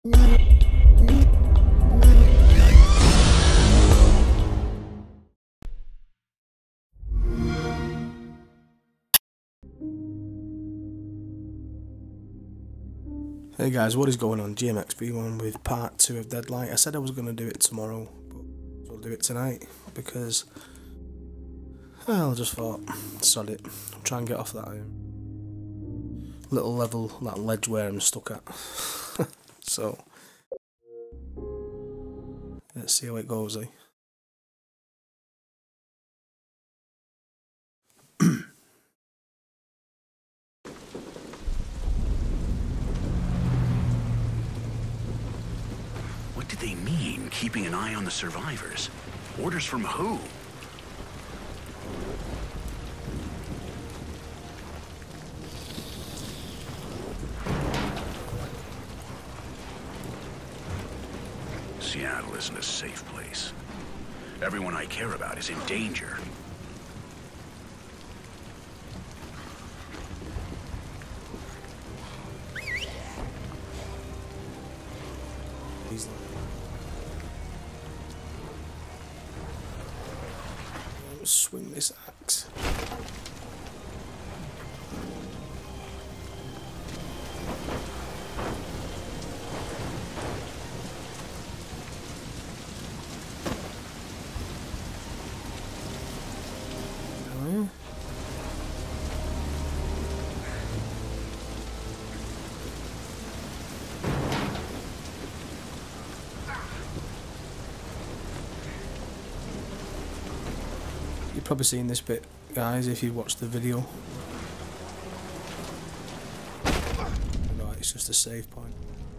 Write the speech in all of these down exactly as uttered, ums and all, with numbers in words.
Hey guys, what is going on? G M X B one with part two of Deadlight. I said I was going to do it tomorrow, but I'll do it tonight because, well, I just thought, sod it, I'll try and get off that um, little level, that ledge where I'm stuck at. So, let's see how it goes, eh? What did they mean, keeping an eye on the survivors? Orders from who? Seattle isn't a safe place. Everyone I care about is in danger. He's swing this axe. Oh, you've probably seen this bit, guys, if you watched the video. Right, it's just a save point.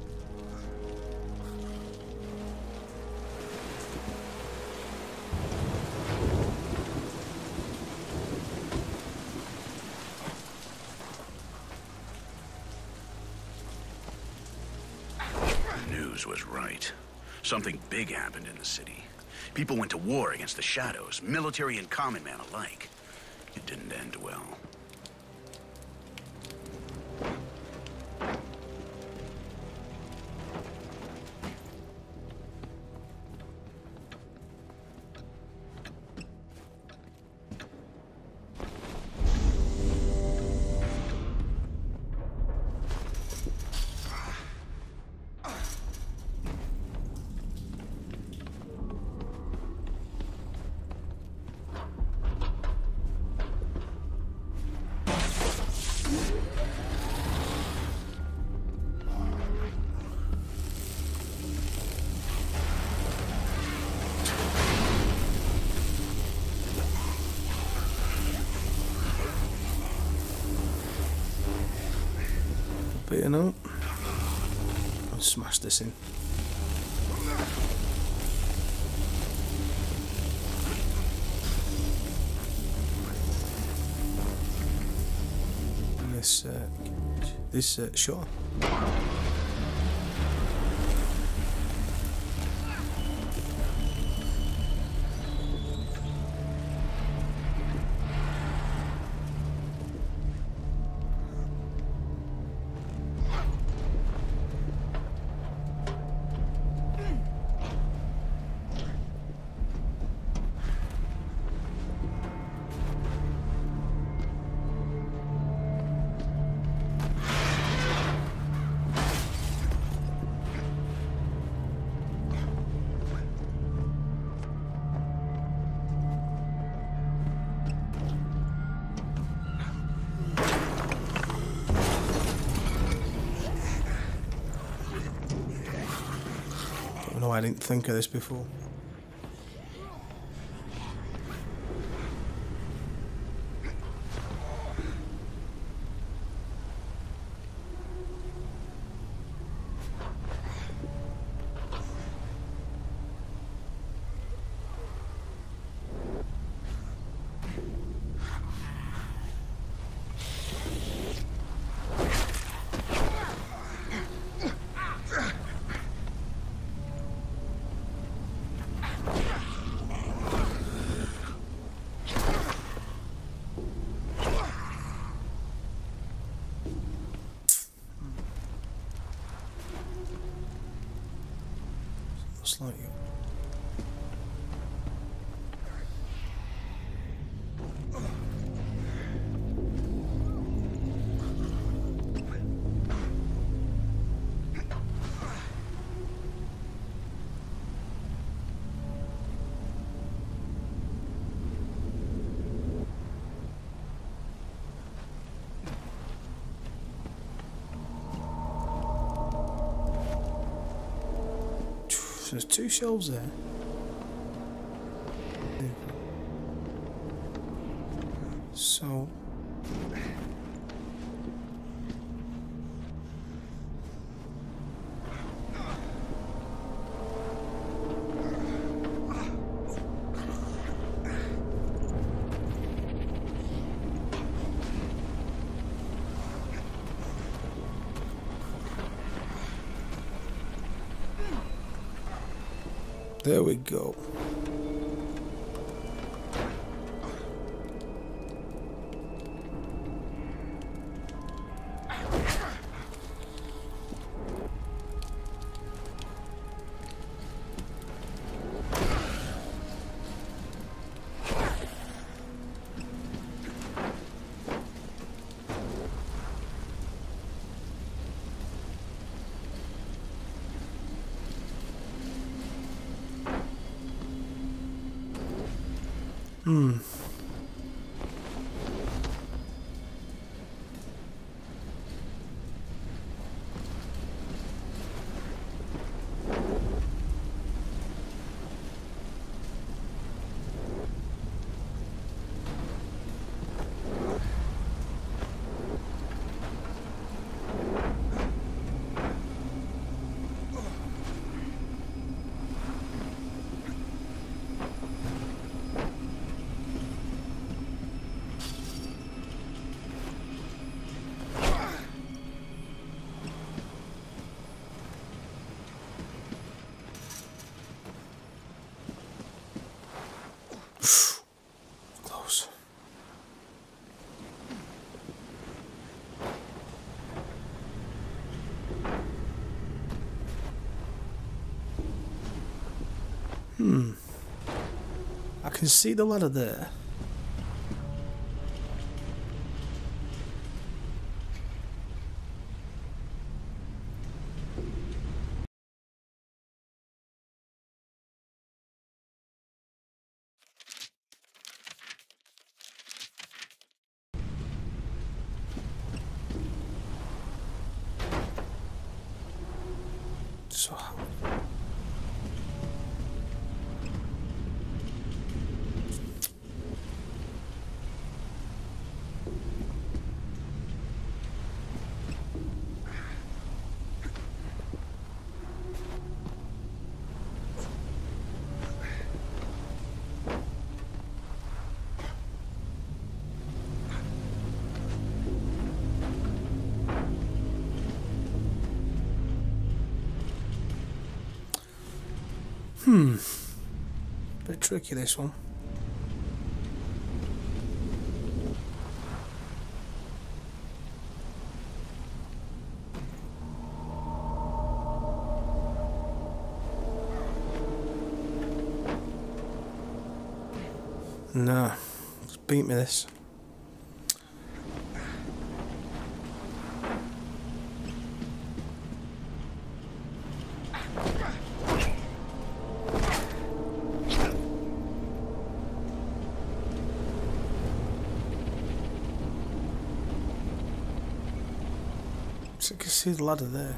The news was right. Something big happened in the city. People went to war against the Shadows, military and common man alike. It didn't end well. But you know, I'll smash this in. And this, uh, this, uh, sure. No, I didn't think of this before. Just like you. There's two shelves there. So there we go. Hmm. Close. Hmm. I can see the ladder there. So how? Hmm. Bit tricky, this one. Nah, just beat me this. So I can see the ladder there.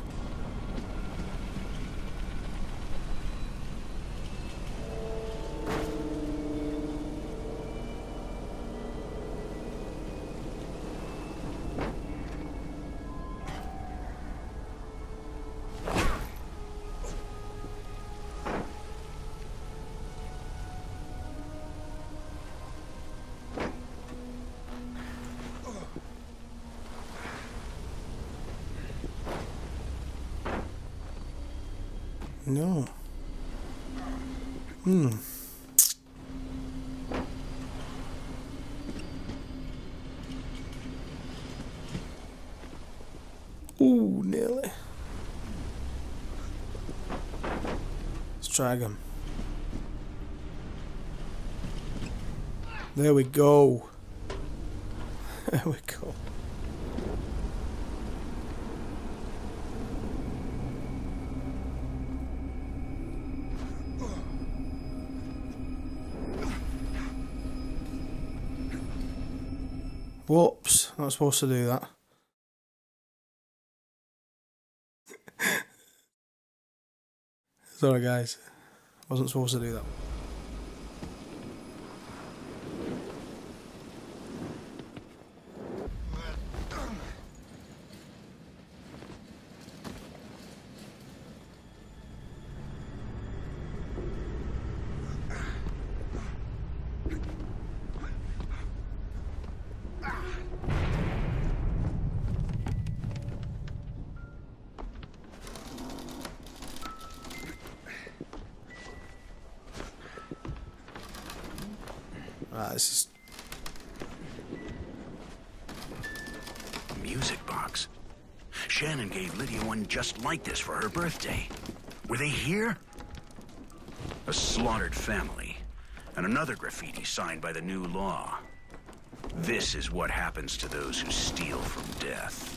No. Hmm. Ooh, nearly. Let's try again. There we go. There we go. Whoops, not supposed to do that. Sorry guys, wasn't supposed to do that. Ah, this is... Music box. Shannon gave Lydia one just like this for her birthday. Were they here? A slaughtered family. And another graffiti signed by the new law. This is what happens to those who steal from death.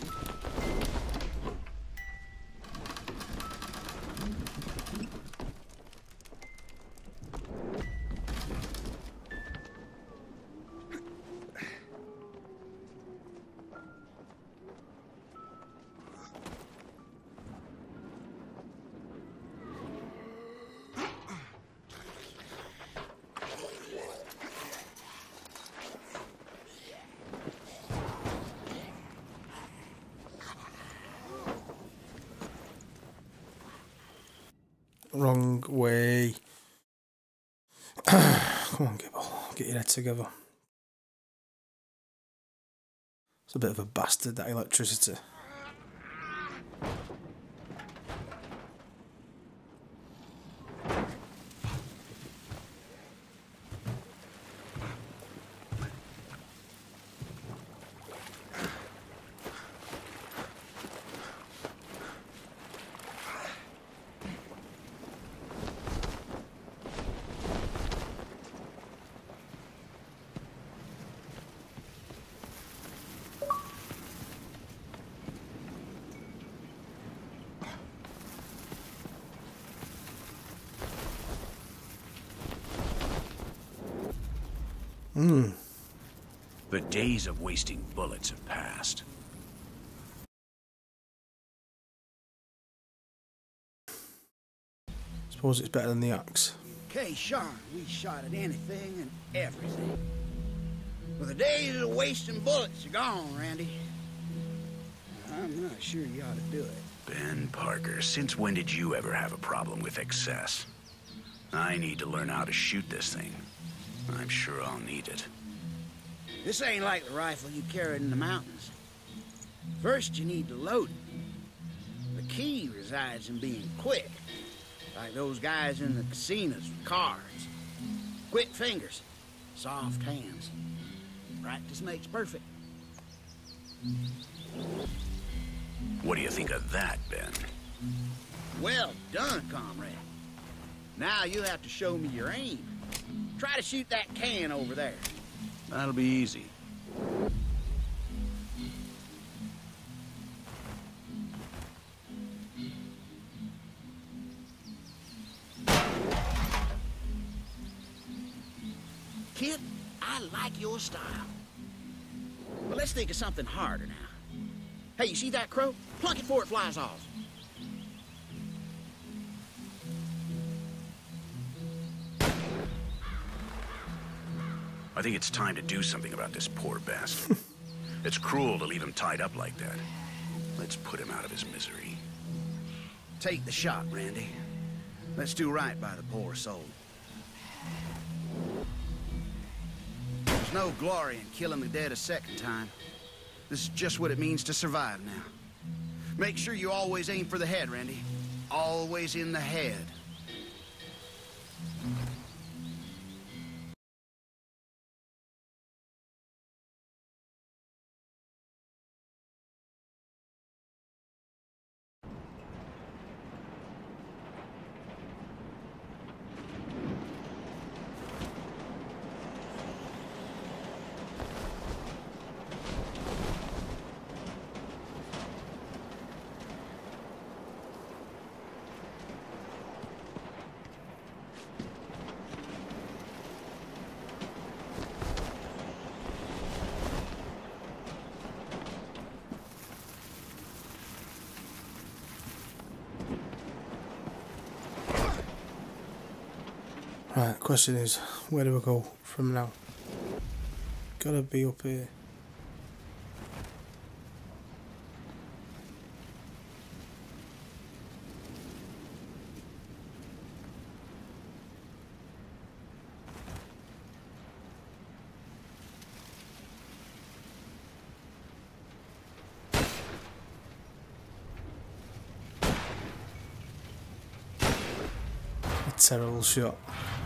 Wrong way. Come on, Gibble. Get your head together. It's a bit of a bastard, that electricity. Hmm. The days of wasting bullets have passed. Suppose it's better than the axe. Okay, Sean, we shot at anything and everything. Well, the days of wasting bullets are gone, Randy. I'm not sure you ought to do it. Ben Parker, since when did you ever have a problem with excess? I need to learn how to shoot this thing. I'm sure I'll need it. This ain't like the rifle you carried in the mountains. First, you need to load it. The key resides in being quick. Like those guys in the casinos with cards. Quick fingers, soft hands. Practice makes perfect. What do you think of that, Ben? Well done, comrade. Now you have to show me your aim. Try to shoot that can over there. That'll be easy. Kid, I like your style. But let's think of something harder now. Hey, you see that crow? Plunk it before it flies off. I think it's time to do something about this poor bastard. It's cruel to leave him tied up like that. Let's put him out of his misery. Take the shot, Randy. Let's do right by the poor soul. There's no glory in killing the dead a second time. This is just what it means to survive now. Make sure you always aim for the head, Randy. Always in the head. Right, question is, where do we go from now? Gotta be up here. A terrible shot.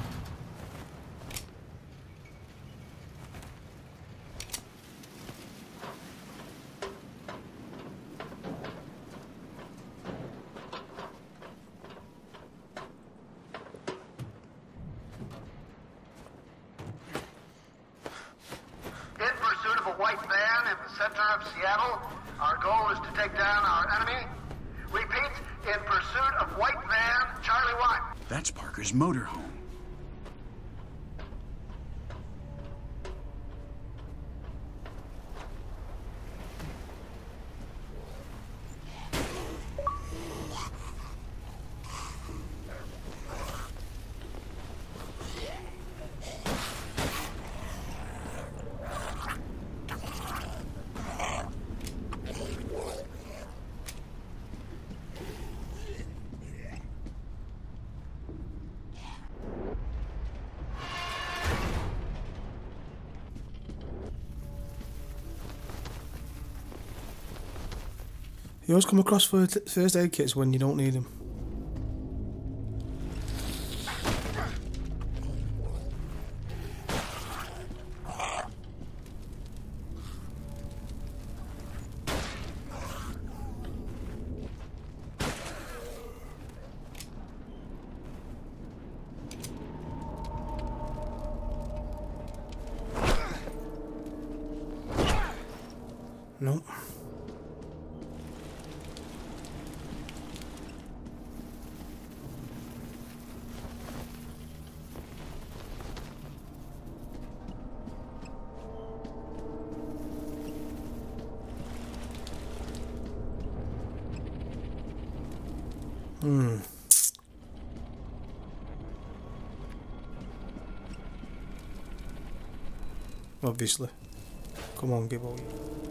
Seattle. Our goal is to take down our enemy. Repeat, in pursuit of white van, Charlie one. That's Parker's motorhome. You always come across first aid kits when you don't need them. Nope. Hmm. Obviously. Come on, give all.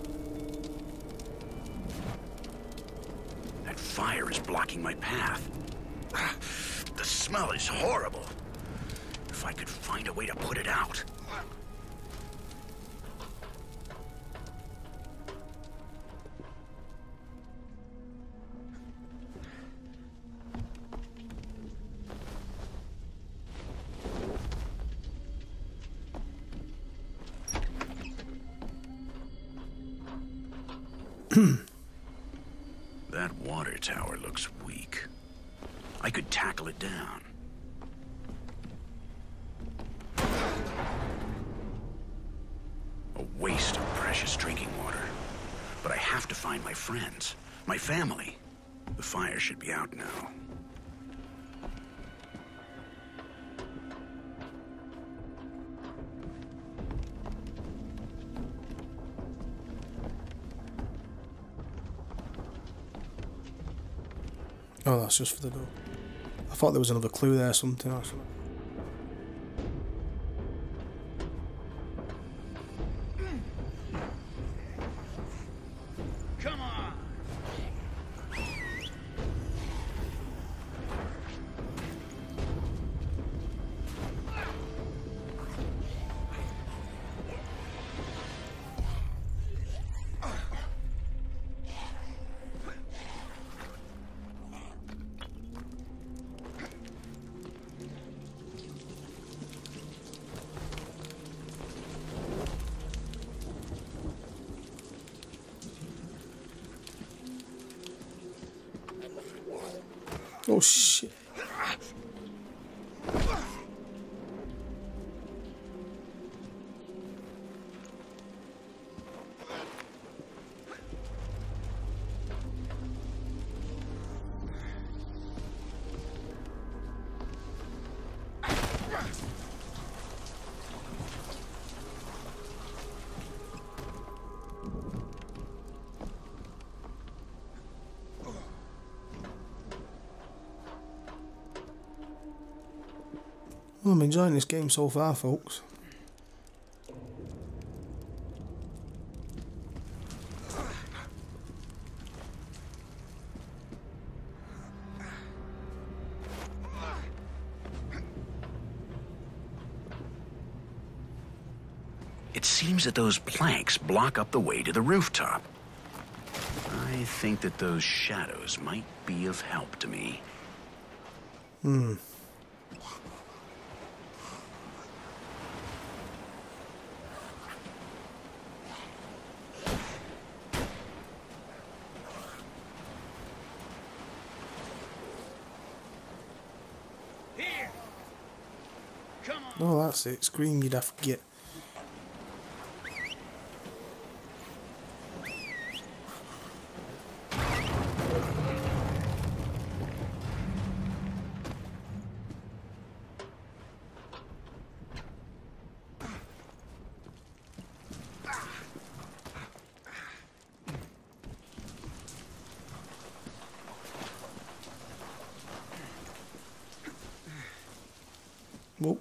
That fire is blocking my path. The smell is horrible. If I could find a way to put it out. That water tower looks weak. I could tackle it down. A waste of precious drinking water. But I have to find my friends, my family. The fire should be out now. Oh, that's just for the door. I thought there was another clue there, something or something. Come on. Oh shit. Well, I'm enjoying this game so far, folks. It seems that those planks block up the way to the rooftop. I think that those shadows might be of help to me. Hmm. Here. Come on. Oh, that's it. Scream you'd have to get. Whoop.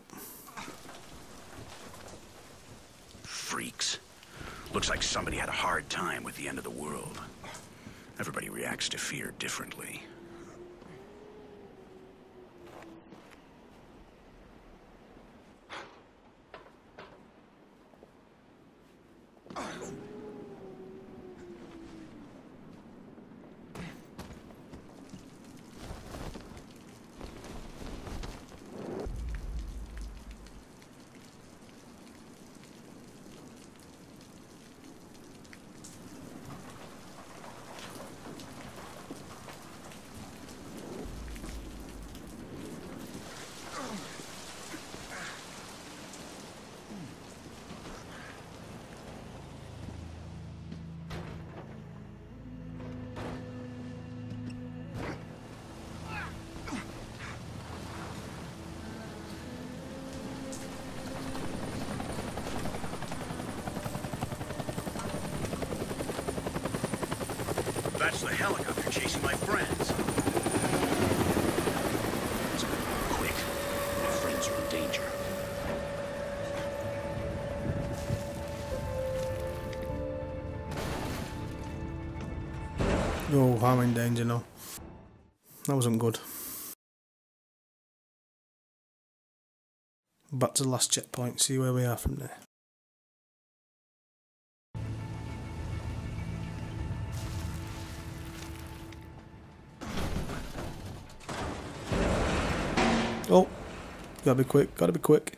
Freaks. Looks like somebody had a hard time with the end of the world. Everybody reacts to fear differently. That's the helicopter chasing my friends. Let's go quick. My friends are in danger. Oh, I'm in danger now. That wasn't good. Back to the last checkpoint, see where we are from there. Oh, gotta be quick, gotta be quick.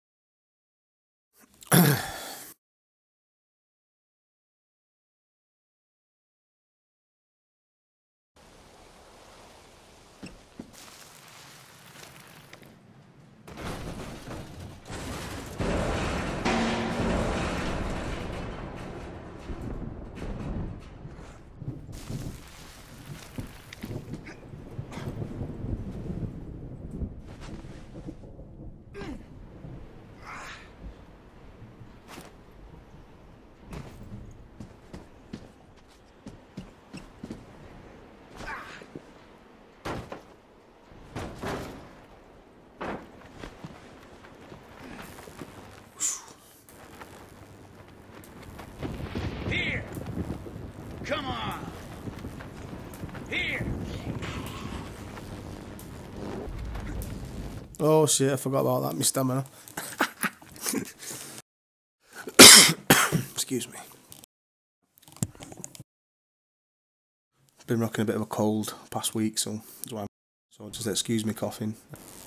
Here. Come on. Here. Oh shit, I forgot about that, my stamina. Excuse me. Been rocking a bit of a cold past week, so that's why I'm, so just excuse me coughing.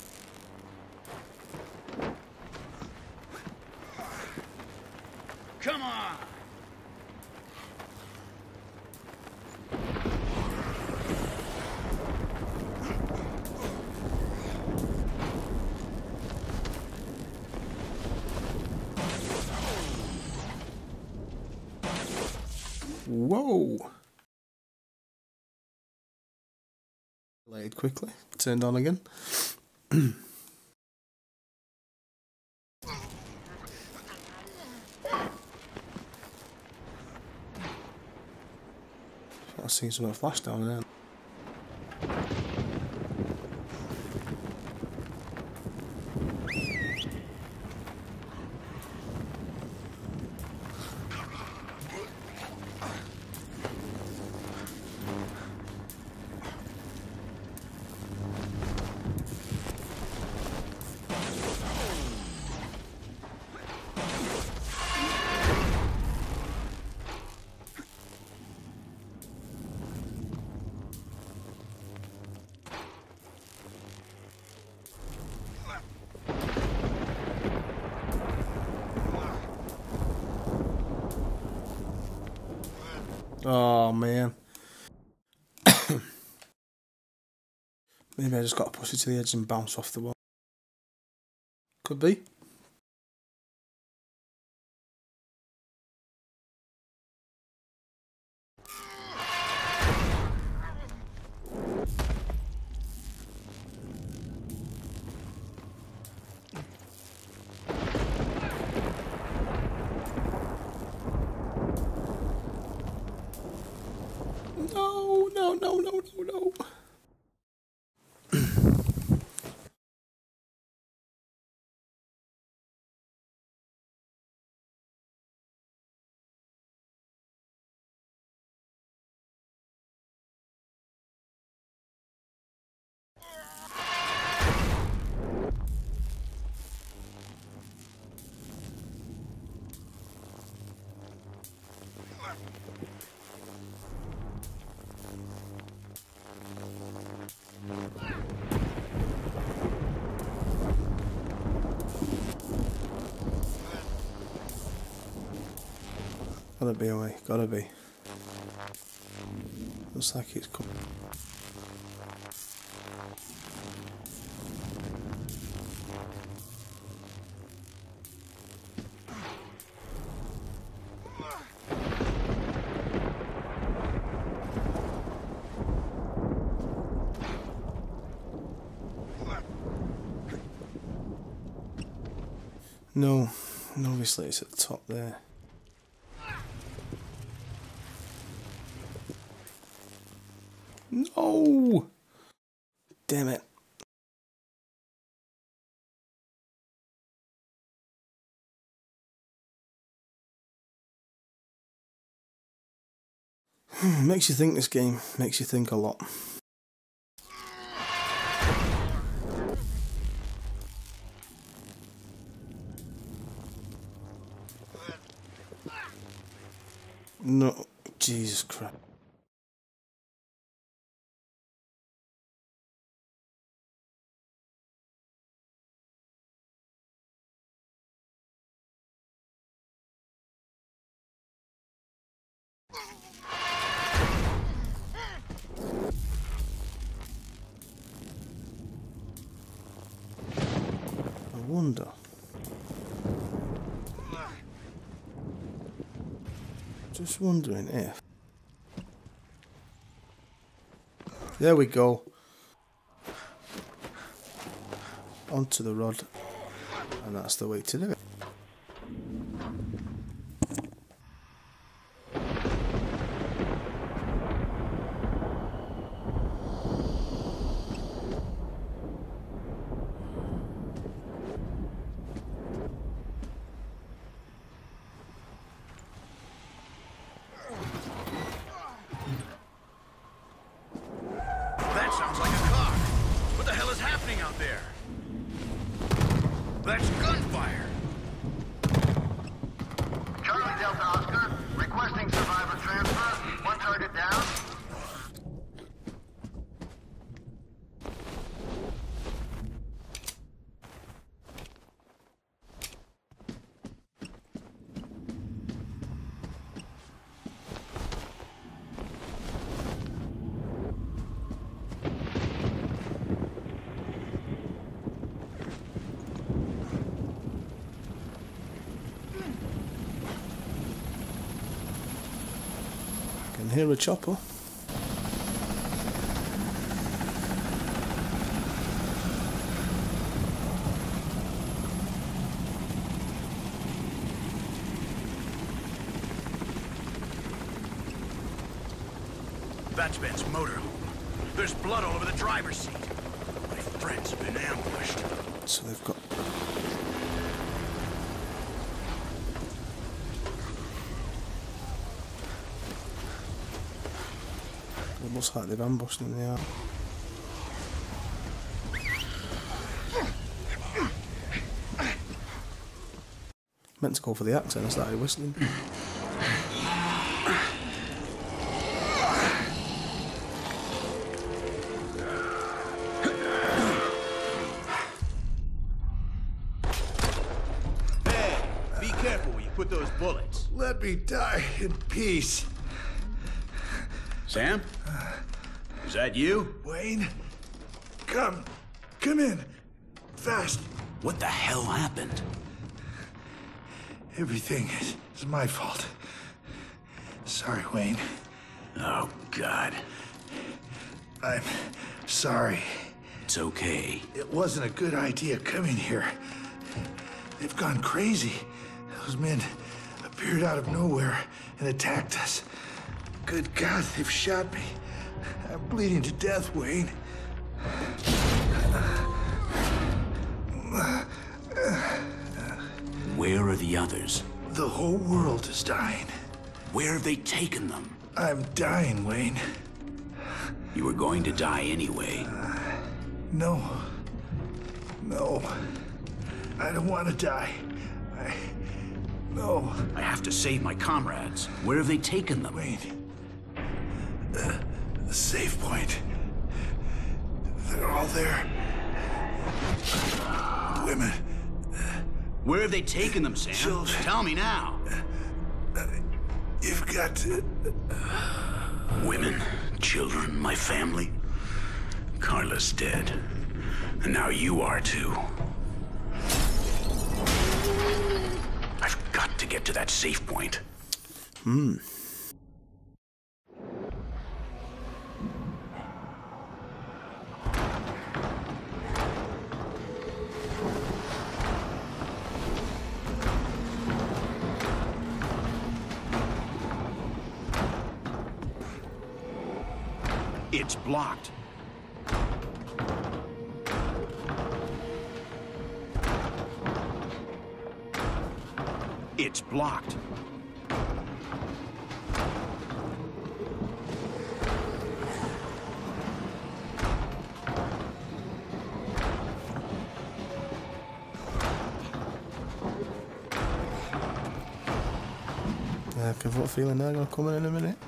Come on. Whoa! Laid quickly, turned on again. I've seen some flash down there. Oh, man. Maybe I just got to push it to the edge and bounce off the wall. Could be. No, no, no, no, no, no. Gotta be away, gotta be. Looks like it's coming. No, no, obviously it's at the top there. No! Damn it. Makes you think, this game. Makes you think a lot. No, Jesus Christ. I wonder. Just wondering if. There we go. Onto the rod. And that's the way to do it. Sounds like a car. What the hell is happening out there? That's gunfire. Charlie Delta Oscar, requesting survivor transfer. One target down. Can hear a chopper. That's Ben's motorhome. There's blood all over the driver's seat. My friends have been ambushed. So they've got. It looks like they've ambushed him, they are. Meant to go for the axe and I started whistling. Hey, be careful when you put those bullets. Let me die in peace. Sam? Is that you? Wayne? Come. Come in. Fast. What the hell happened? Everything is, is my fault. Sorry, Wayne. Oh, God. I'm sorry. It's okay. It wasn't a good idea coming here. They've gone crazy. Those men appeared out of nowhere and attacked us. Good God, they've shot me. I'm bleeding to death, Wayne. Where are the others? The whole world is dying. Where have they taken them? I'm dying, Wayne. You were going to die anyway. No. No. I don't want to die. I... No. I have to save my comrades. Where have they taken them? Wayne. Uh, the safe point. They're all there. Women. Where have they taken them, Sam? Children. Tell me now. You've got to... Women, children, my family. Carla's dead. And now you are too. I've got to get to that safe point. Hmm. It's blocked. It's blocked. Yeah, I've got a feeling they're going to come in in a minute.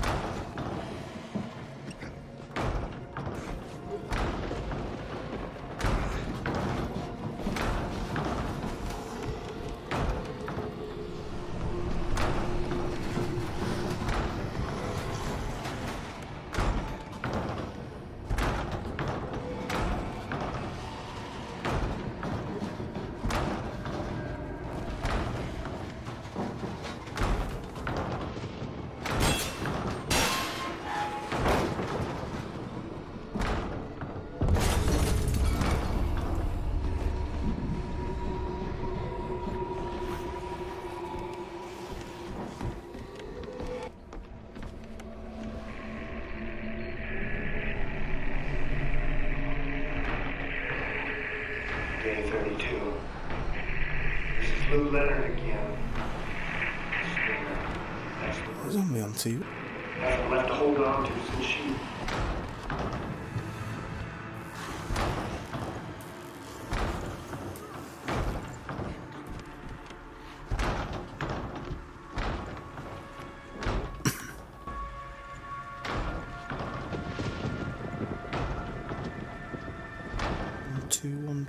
Day thirty-two. This is Lou Leonard again. That's the There's only on two. nothing left to hold on to since she... One, two, one.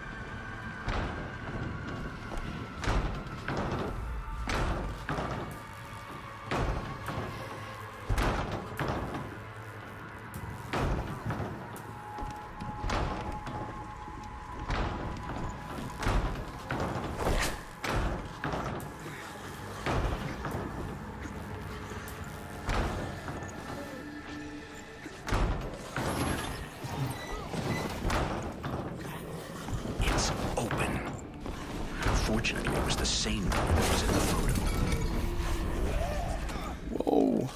It's open. Fortunately, it was the same one that was in the photo. Whoa.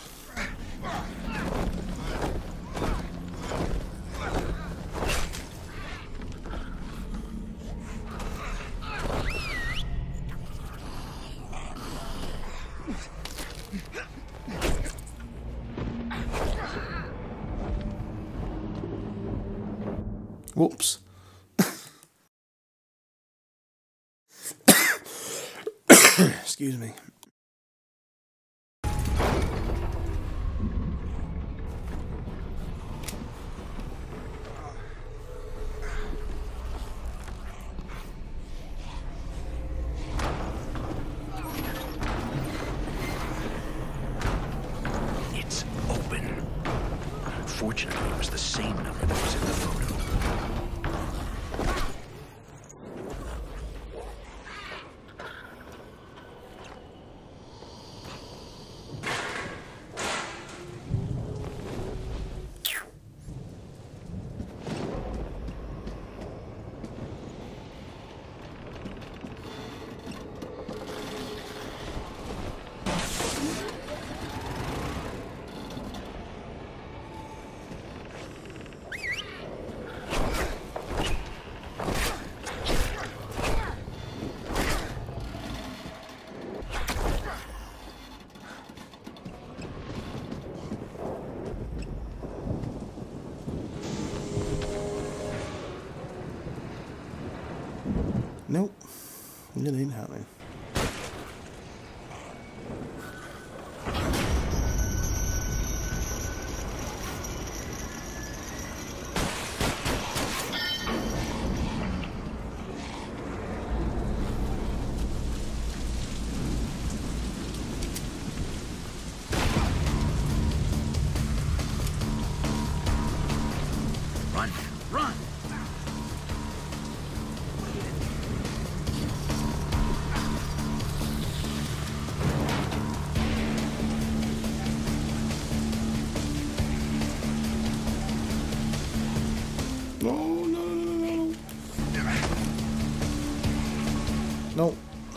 Whoops. Excuse me. It's open. Nope. It ain't happening. Run! Run! No, no, no, no, no. No.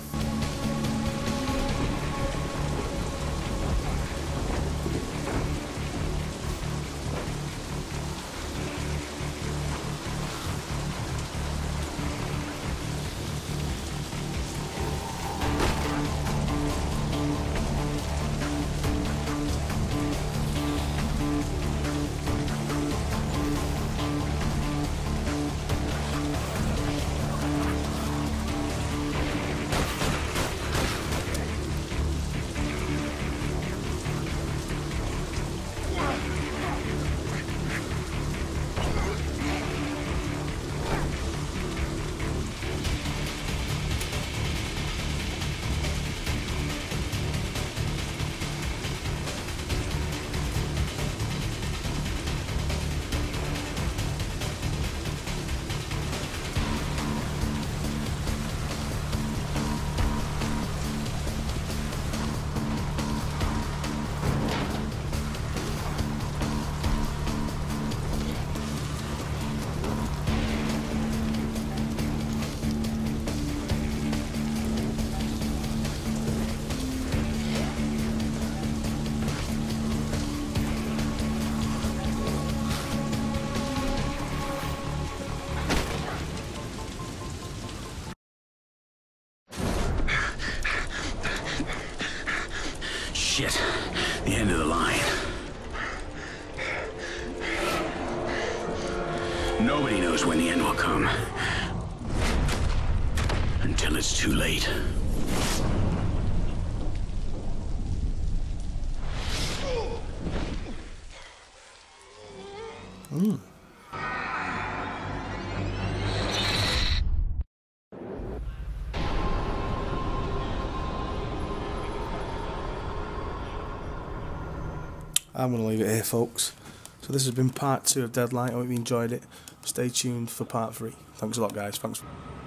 Shit. The end of the line. Nobody knows when the end will come. Until it's too late. Mm. I'm going to leave it here, folks. So this has been part two of Deadlight. I hope you enjoyed it. Stay tuned for part three. Thanks a lot, guys. Thanks.